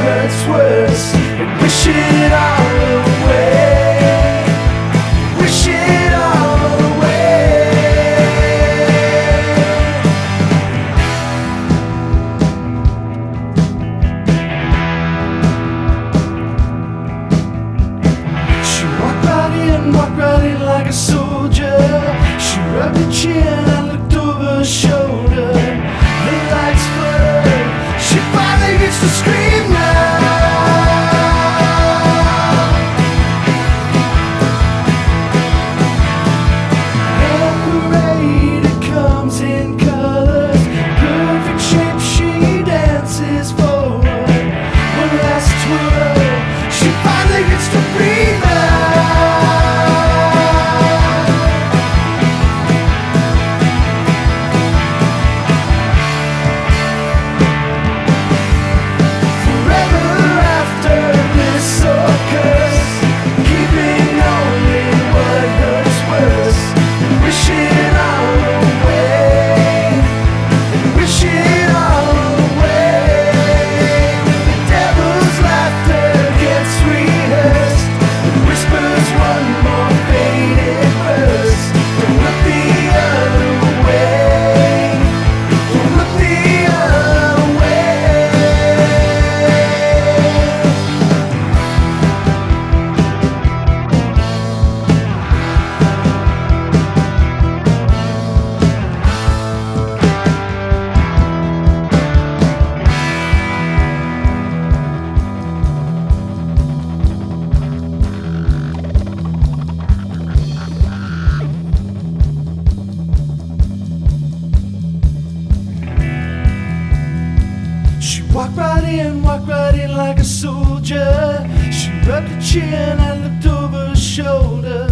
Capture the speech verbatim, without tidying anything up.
hurts worse, and wish it all away. Wish it all away. She walked right in, walked right in like a soldier. She rubbed her chin and looked over her shoulder. The lights fluttered, she finally gets to scream now. Her parade, it comes in colors, perfect shape, she dances forward. One last twirl, she finally gets to breathe out. She walked right in, walked right in like a soldier. She rubbed her chin and looked over her shoulder.